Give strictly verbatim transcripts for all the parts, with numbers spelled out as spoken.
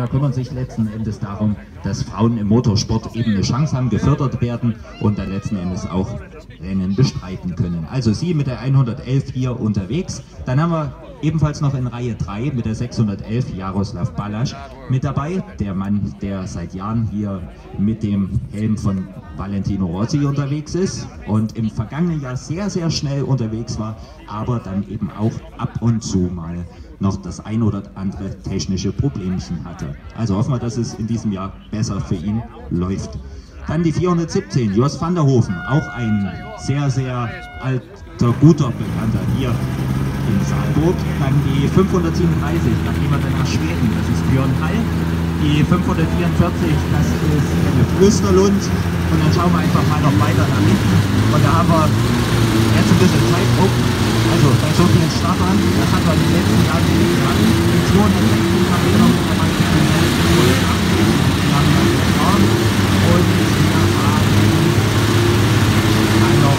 Bundesliga kümmern sich letzten Endes darum, dass Frauen im Motorsport eben eine Chance haben, gefördert werden und dann letzten Endes auch Rennen bestreiten können. Also sie mit der hundertelf hier unterwegs. Dann haben wir ebenfalls noch in Reihe drei mit der sechshundertelf Jaroslav Balasch mit dabei. Der Mann, der seit Jahren hier mit dem Helm von Valentino Rossi unterwegs ist und im vergangenen Jahr sehr, sehr schnell unterwegs war, aber dann eben auch ab und zu mal noch das ein oder andere technische Problemchen hatte. Also hoffen wir, dass es in diesem Jahr besser für ihn läuft. Dann die vierhundertsiebzehn, Jos van der Hoven, auch ein sehr, sehr alter, guter Bekannter hier in Saalburg. Dann die fünfhundertsiebenunddreißig, da gehen wir dann nach Schweden, das ist Björn Hall. Die fünfhundertvierundvierzig, das ist Kenneth Österlund. Und dann schauen wir einfach mal noch weiter nach hinten. Und da haben wir jetzt ein bisschen Zeitdruck. Also bei so vielen Startern, das hat man in den letzten Jahren nicht gehabt. Die zweihundertsechzig haben wir noch mit der Mann und dann noch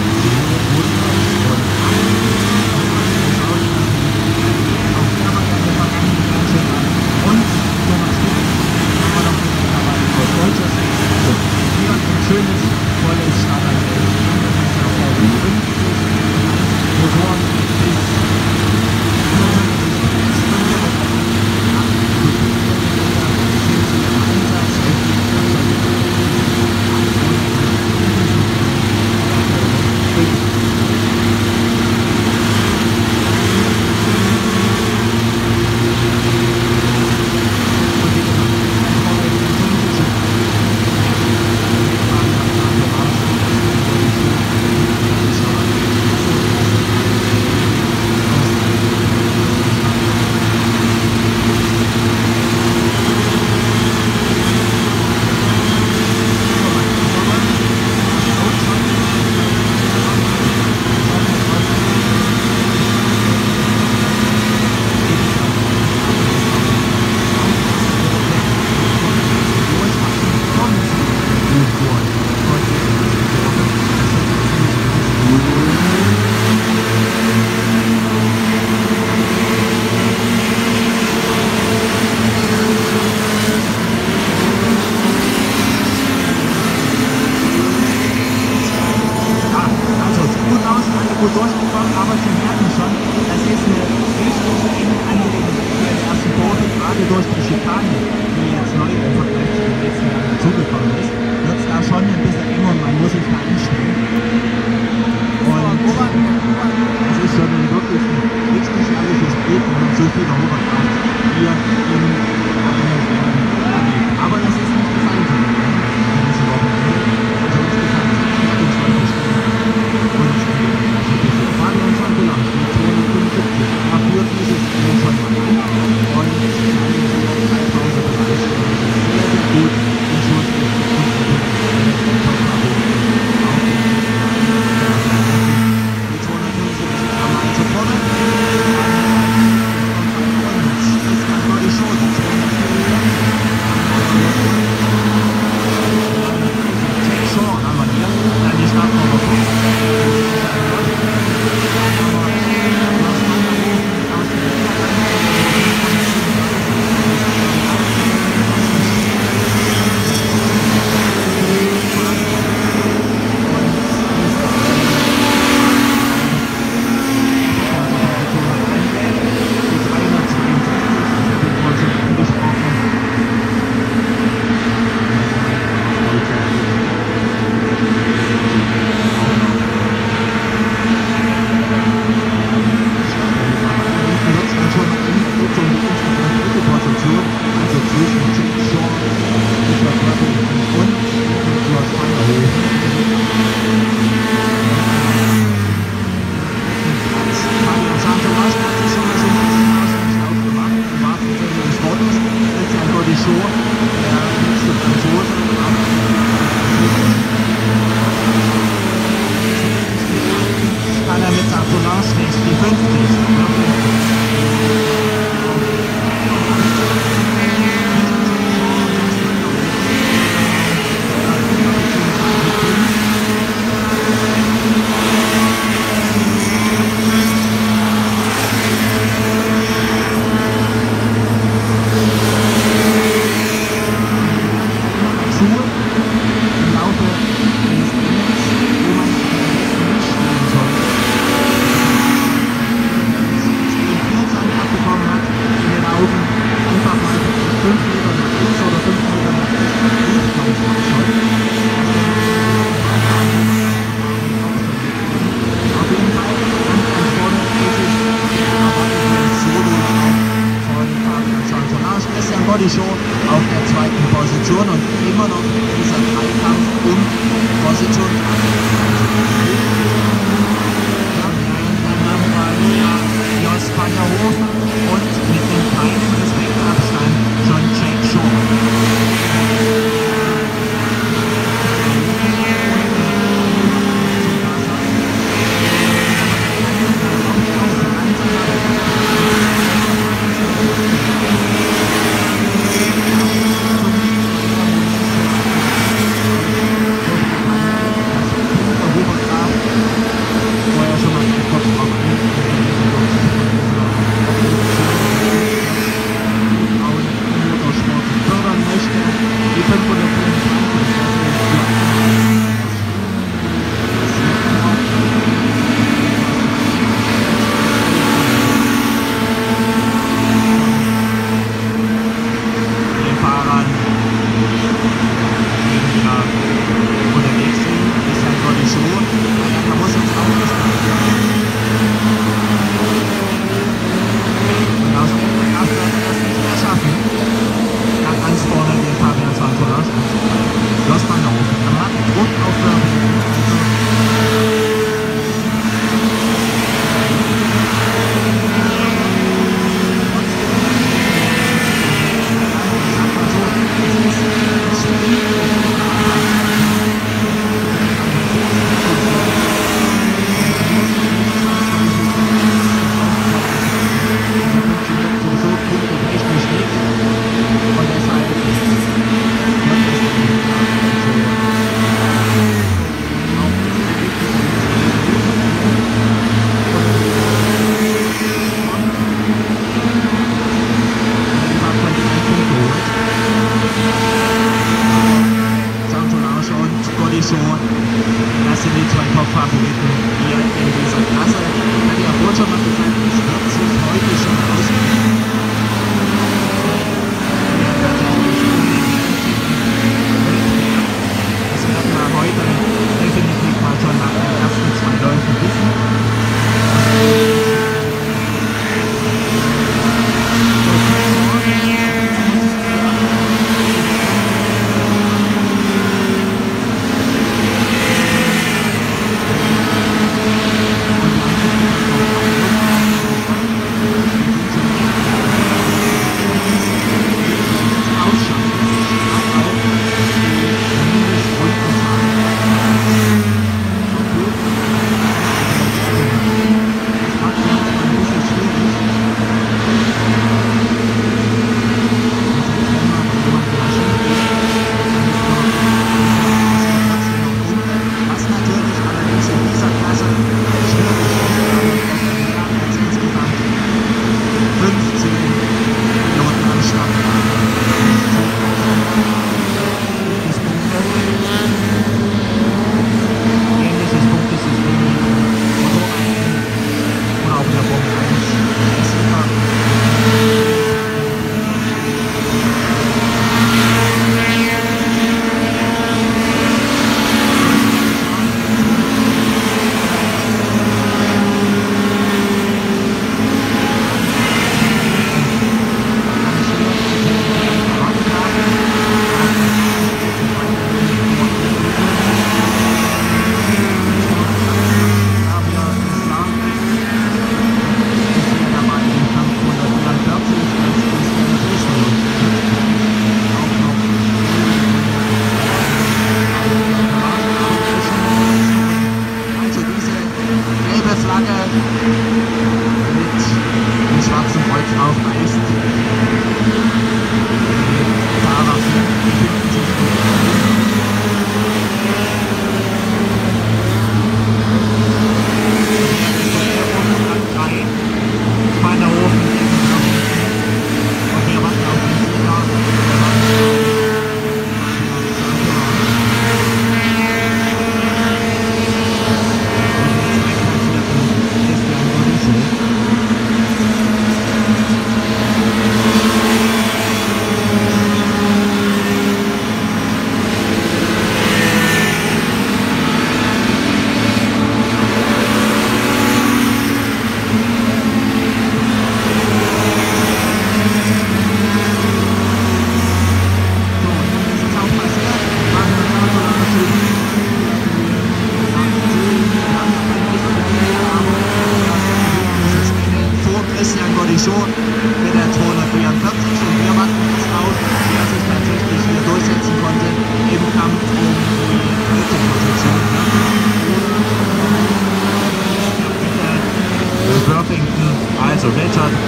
schönes, volles Starterfeld. Motor Christian Bodichon auf der zweiten Position und immer noch dieser Dreikampf um Position. Ja, und dann haben wir ja Jos van der Hoven und mit dem kleinen Respektabstand schon Jack Shaw. Vorher schon mal kurz drauf eingehen.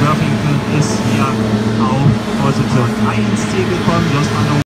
Worthington ist hier auf Position drei ins Ziel gekommen. Jos van